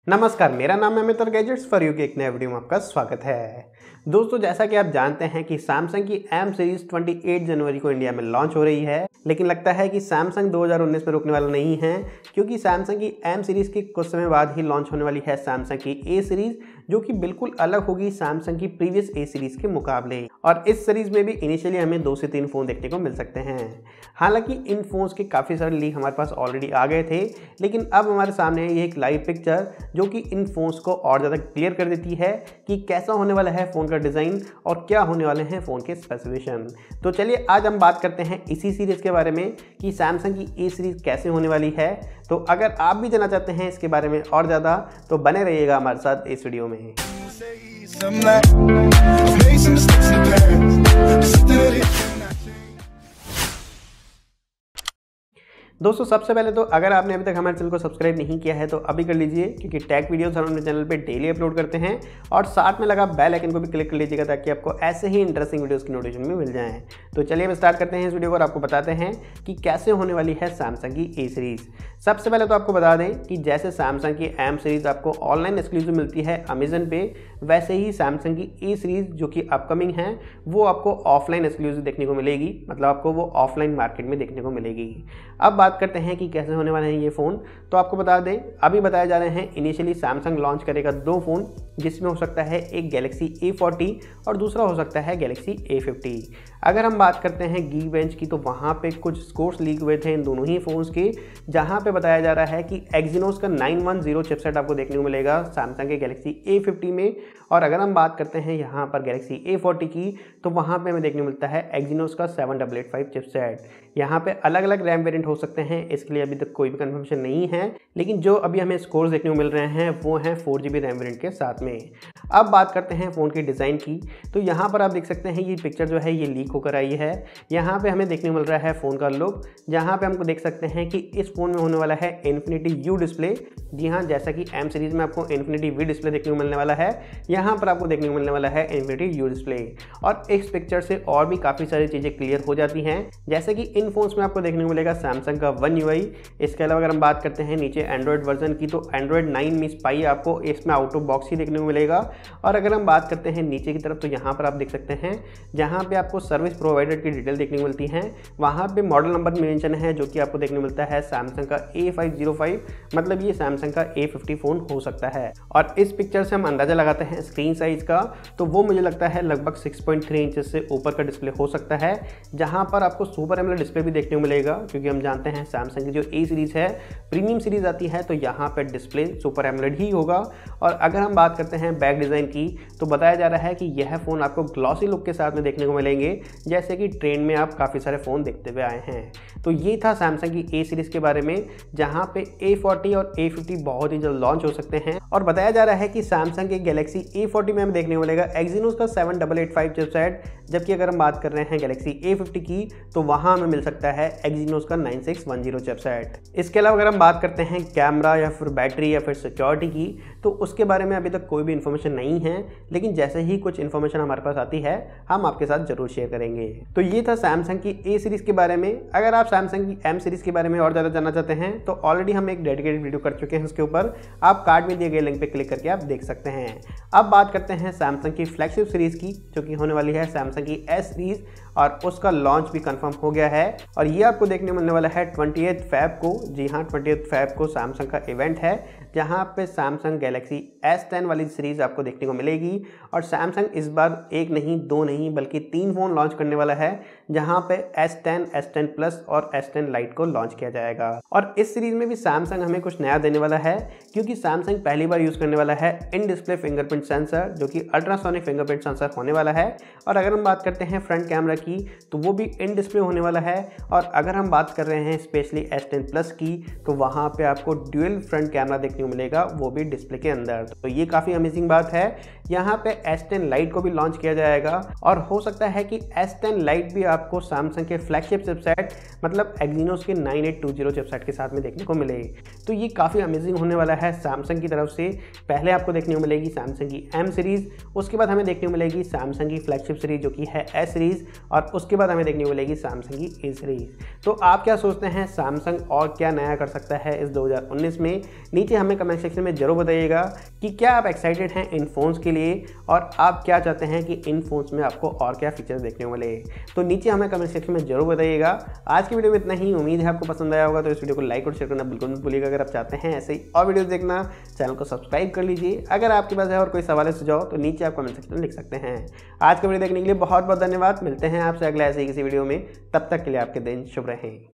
नमस्कार, मेरा नाम है अमित और गैजेट्स फॉर यू के एक नए वीडियो में आपका स्वागत है। दोस्तों, जैसा कि आप जानते हैं कि सैमसंग की एम सीरीज 28 जनवरी को इंडिया में लॉन्च हो रही है, लेकिन लगता है कि सैमसंग 2019 में रुकने वाला नहीं है, क्योंकि सैमसंग की एम सीरीज के कुछ समय बाद ही लॉन्च होने वाली है सैमसंग की ए सीरीज, जो कि बिल्कुल अलग होगी सैमसंग की प्रीवियस ए सीरीज के मुकाबले। और इस सीरीज में भी इनिशियली हमें 2 से 3 फोन देखने को मिल सकते हैं। हालांकि इन फोन्स के काफ़ी सारे लीक हमारे पास ऑलरेडी आ गए थे, लेकिन अब हमारे सामने ये एक लाइव पिक्चर जो कि इन फोन्स को और ज़्यादा क्लियर कर देती है कि कैसा होने वाला है फ़ोन का डिज़ाइन और क्या होने वाले हैं फ़ोन के स्पेसिफिकेशन। तो चलिए आज हम बात करते हैं इसी सीरीज़ के बारे में कि सैमसंग की ए सीरीज़ कैसे होने वाली है। तो अगर आप भी जानना चाहते हैं इसके बारे में और ज़्यादा, तो बने रहिएगा हमारे साथ इस वीडियो में। दोस्तों, सबसे पहले तो अगर आपने अभी तक हमारे चैनल को सब्सक्राइब नहीं किया है तो अभी कर लीजिए, क्योंकि टेक वीडियोस हम अपने चैनल पे डेली अपलोड करते हैं। और साथ में लगा बेल आइकन को भी क्लिक कर लीजिएगा ताकि आपको ऐसे ही इंटरेस्टिंग वीडियोस की नोटिफिकेशन भी मिल जाएं। तो चलिए हम स्टार्ट करते हैं इस वीडियो को और आपको बताते हैं कि कैसे होने वाली है सैमसंग की ए सीरीज़। सबसे पहले तो आपको बता दें कि जैसे सैमसंग की एम सीरीज़ आपको ऑनलाइन एक्सक्लूसिव मिलती है अमेजन पे, वैसे ही सैमसंग की ए सीरीज़ जो कि अपकमिंग है वो आपको ऑफलाइन एक्सक्लूसिव देखने को मिलेगी, मतलब आपको वो ऑफलाइन मार्केट में देखने को मिलेगी। अब बात करते हैं कि कैसे होने वाले हैं ये फ़ोन। तो आपको बता दें, अभी बताए जा रहे हैं इनिशियली सैमसंग लॉन्च करेगा 2 फ़ोन, जिसमें हो सकता है एक गैलेक्सी A40 और दूसरा हो सकता है गैलेक्सी A50। अगर हम बात करते हैं Geekbench की, तो वहाँ पे कुछ स्कोर्स लीक हुए थे इन दोनों ही फ़ोन्स के, जहाँ पे बताया जा रहा है कि एक्जीनोस का 910 चिपसेट आपको देखने को मिलेगा सैमसंग के गैलेक्सी A50 में। और अगर हम बात करते हैं यहाँ पर गैलेक्सी A40 की, तो वहाँ पे हमें देखने को मिलता है एक्जीनोस का 7885 चिपसेट। यहाँ पे अलग अलग रैम वेरिएंट हो सकते हैं, इसके लिए अभी तक कोई भी कंफर्मेशन नहीं है, लेकिन जो अभी हमें स्कोर्स देखने को मिल रहे हैं वो हैं 4GB रैम वेरिएंट के साथ में। अब बात करते हैं फ़ोन के डिज़ाइन की। तो यहाँ पर आप देख सकते हैं ये पिक्चर जो है ये लीक होकर आई है। यहाँ पे हमें देखने को मिल रहा है फ़ोन का लुक, जहाँ पे हमको देख सकते हैं कि इस फ़ोन में होने वाला है इन्फिनिटी यू डिस्प्ले। जी हाँ, जैसा कि एम सीरीज़ में आपको इन्फिनिटी वी डिस्प्ले देखने को मिलने वाला है, यहाँ पर आपको देखने को मिलने वाला है इन्फिनिटी यू डिस्प्ले। और इस पिक्चर से और भी काफ़ी सारी चीज़ें क्लियर हो जाती हैं, जैसे कि इन फोन्स में आपको देखने को मिलेगा सैमसंग का One UI। इसके अलावा अगर हम बात करते हैं नीचे एंड्रॉयड वर्जन की, तो एंड्रॉयड 9 मिस पाई आपको इसमें आउट ऑफ बॉक्स ही देखने को मिलेगा। और अगर हम बात करते हैं नीचे की तरफ, तो यहाँ पर आप देख सकते हैं जहाँ पे आपको सर्विस प्रोवाइडर की डिटेल देखने को मिलती है, वहाँ पे मॉडल नंबर मेंशन है जो कि आपको देखने को मिलता है सैमसंग का A505, मतलब ये सैमसंग का A50 फ़ोन हो सकता है। और इस पिक्चर से हम अंदाज़ा लगाते हैं स्क्रीन साइज़ का, तो वो मुझे लगता है लगभग 6.3 इंचेस से ऊपर का डिस्प्ले हो सकता है, जहाँ पर आपको सुपर एमोलेड डिस्प्ले भी देखने को मिलेगा, क्योंकि हम जानते हैं सैमसंग की जो ए सीरीज़ है प्रीमियम सीरीज़ आती है, तो यहाँ पर डिस्प्ले सुपर एमोलेड ही होगा। और अगर हम बात करते हैं बैक डिज़ाइन की, तो बताया जा रहा है कि यह फ़ोन आपको ग्लॉसी लुक के साथ में देखने को मिलेंगे, जैसे कि ट्रेंड में आप काफ़ी सारे फ़ोन देखते हुए आए हैं। तो ये था सैमसंग की ए सीरीज़ के बारे में, जहाँ पे A40 और A50 बहुत ही जल्द लॉन्च हो सकते हैं। और बताया जा रहा है कि सैमसंग के गैलेक्सी A40 में हमें देखने को मिलेगा एक्जीनोस का 7885 चिपसेट, जबकि अगर हम बात कर रहे हैं गैलेक्सी A50 की, तो वहाँ हमें मिल सकता है एक्जीनोस का 9610 चिपसेट। इसके अलावा अगर हम बात करते हैं कैमरा या फिर बैटरी या फिर सिक्योरिटी की, तो उसके बारे में अभी तक कोई भी इन्फॉर्मेशन नहीं है, लेकिन जैसे ही कुछ इन्फॉर्मेशन हमारे पास आती है हम आपके साथ जरूर शेयर करेंगे। तो ये था सैमसंग की ए सीरीज़ के बारे में। अगर आप सैमसंग की एम सीरीज़ के बारे में और ज़्यादा जानना चाहते हैं तो ऑलरेडी हम एक डेडिकेटेड वीडियो कर चुके हैं उसके ऊपर, आप कार्ड में दिए गए लिंक पे क्लिक करके आप देख सकते हैं। अब बात करते हैं सैमसंग की फ्लैगशिप सीरीज़ की, जो कि होने वाली है सैमसंग की एस सीरीज़, और उसका लॉन्च भी कंफर्म हो गया है। और ये आपको देखने को मिलने वाला है 28 फ़रवरी को। जी हाँ, 28 फ़रवरी को सैमसंग का इवेंट है, जहाँ पे सैमसंग गैलेक्सी S10 वाली सीरीज़ आपको देखने को मिलेगी। और सैमसंग इस बार एक नहीं, 2 नहीं, बल्कि 3 फ़ोन लॉन्च करने वाला है, जहाँ पे S10, S10 प्लस और S10 लाइट को लॉन्च किया जाएगा। और इस सीरीज़ में भी सैमसंग हमें कुछ नया देने वाला है, क्योंकि सैमसंग पहली बार यूज़ करने वाला है इन डिस्प्ले फिंगरप्रिंट सेंसर, जो कि अल्ट्रासोनिक फिंगरप्रिंट सेंसर होने वाला है। और अगर हम बात करते हैं फ्रंट कैमरा की, तो वो भी इन डिस्प्ले होने वाला है। और अगर हम बात कर रहे हैं स्पेशली S10 प्लस की, तो वहाँ पे आपको ड्यूअल फ्रंट कैमरा देखने को मिलेगा, वो भी डिस्प्ले के अंदर। तो ये काफ़ी अमेजिंग बात है। यहाँ पे S10 लाइट को भी लॉन्च किया जाएगा, और हो सकता है कि S10 लाइट भी आपको सैमसंग के फ्लैगशिप चिपसेट, मतलब एक्जीनोस के 9820 चिपसेट के साथ में देखने को मिले। तो ये काफ़ी अमेजिंग होने वाला है सैमसंग की तरफ से। पहले आपको देखने को मिलेगी सैमसंग की एम सीरीज़, उसके बाद हमें देखने को मिलेगी सैमसंग की फ्लैगशिप सीरीज़ जो कि है एस सीरीज़, और उसके बाद हमें देखने को मिलेगी सैमसंग की ए सीरीज। तो आप क्या सोचते हैं सैमसंग और क्या नया कर सकता है इस 2019 में? नीचे हमें कमेंट सेक्शन में जरूर बताइएगा कि क्या आप एक्साइटेड हैं इन फोन्स के लिए और आप क्या चाहते हैं कि इन फोन्स में आपको और क्या फीचर्स देखने को मिले। तो नीचे हमें कमेंट सेक्शन में जरूर बताइएगा। आज की वीडियो में इतना ही, उम्मीद है आपको पसंद आया होगा। तो इस वीडियो को लाइक और शेयर करना बिल्कुल मत भूलिएगा। अगर आप चाहते हैं ऐसे ही और वीडियोस देखना, चैनल को सब्सक्राइब कर लीजिए। अगर आपके पास है और कोई सवाल सुझाव तो नीचे आप कमेंट सेक्शन में लिख सकते हैं। आज का वीडियो देखने के लिए बहुत बहुत धन्यवाद। मिलते हैं आपसे अगले ऐसे ही किसी वीडियो में, तब तक के लिए आपके दिन शुभ रहें।